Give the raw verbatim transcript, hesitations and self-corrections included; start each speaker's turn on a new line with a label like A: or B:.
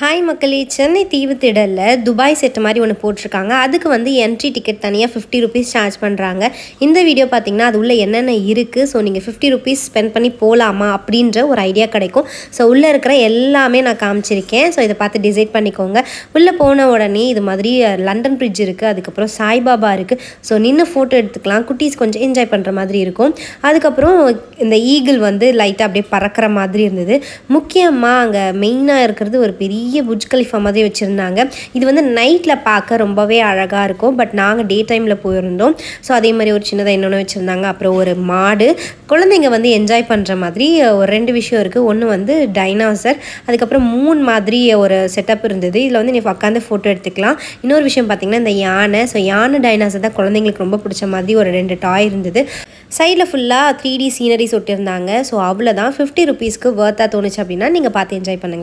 A: Hi மக்களே, Chennai தீவுத்திடலில் Dubai set மாதிரி ஒன்று போட்டிருக்காங்க. அதுக்கு வந்து என்ட்ரி டிக்கெட் தனியாக ஃபிஃப்டி ருபீஸ் சார்ஜ் பண்ணுறாங்க. இந்த வீடியோ பார்த்திங்கன்னா அது உள்ளே என்னென்ன இருக்குது, ஸோ நீங்கள் ஃபிஃப்டி ருபீஸ் ஸ்பெண்ட் பண்ணி போகலாமா அப்படின்ற ஒரு ஐடியா கிடைக்கும். ஸோ உள்ளே இருக்கிற எல்லாமே நான் காமிச்சிருக்கேன். ஸோ இதை பார்த்து டிசைட் பண்ணிக்கோங்க. உள்ளே போன உடனே இது மாதிரி லண்டன் பிரிட்ஜ் இருக்குது, அதுக்கப்புறம் சாய்பாபா இருக்குது. ஸோ நின்று ஃபோட்டோ எடுத்துக்கலாம், குட்டீஸ் கொஞ்சம் என்ஜாய் பண்ணுற மாதிரி இருக்கும். அதுக்கப்புறம் இந்த ஈகிள் வந்து லைட்டாக அப்படியே பறக்கிற மாதிரி இருந்தது. முக்கியமாக அங்கே மெயினாக இருக்கிறது ஒரு பெரிய புர்ஜ் கலிஃபா மாதிரி வச்சுருந்தாங்க. இது வந்து நைட்டில் பார்க்க ரொம்பவே அழகாக இருக்கும். பட் நாங்கள் டே டைமில் போயிருந்தோம். ஸோ அதே மாதிரி ஒரு சின்னதாக இன்னொன்று வச்சுருந்தாங்க. அப்புறம் ஒரு மாடு, குழந்தைங்க வந்து என்ஜாய் பண்ணுற மாதிரி ஒரு ரெண்டு விஷயம் இருக்குது. ஒன்று வந்து டைனாசர், அதுக்கப்புறம் மூன் மாதிரி ஒரு செட்டப் இருந்தது. இதில் வந்து நீ உட்காந்து ஃபோட்டோ எடுத்துக்கலாம். இன்னொரு விஷயம் பார்த்திங்கன்னா இந்த யானை. ஸோ யானை டைனாசர் தான் குழந்தைங்களுக்கு ரொம்ப பிடிச்ச மாதிரி ஒரு ரெண்டு டாய் இருந்தது. சைடில் ஃபுல்லாக த்ரீ டி சீனரிஸ் ஒட்டியிருந்தாங்க. ஸோ அவ்வளோதான். ஃபிஃப்டி ருபீஸ்க்கு வர்த்தாக தோணுச்சு அப்படின்னா நீங்கள் பார்த்து என்ஜாய் பண்ணுங்கள்.